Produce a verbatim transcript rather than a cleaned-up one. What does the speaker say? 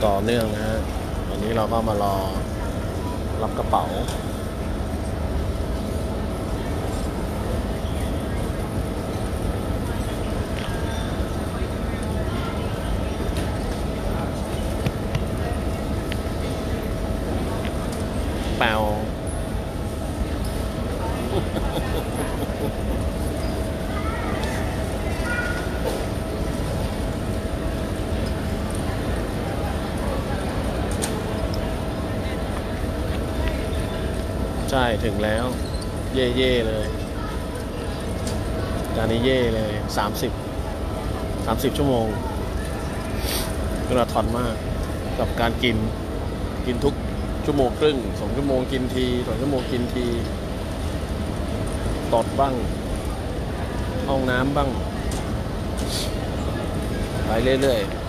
ต่อเนื่องนะฮะวันนี้เราก็มารอรับกระเป๋าแปวใช่ถึงแล้วเย่เย่เลยจานนี้เย่เลยสามสิบสามสิบชั่วโมงมาราธอนมากกับการกินกินทุกชั่วโมงครึ่งสองชั่วโมงกินทีสองชั่วโมงกินทีตดบ้างห้องน้ำบ้างไปเรื่อยๆ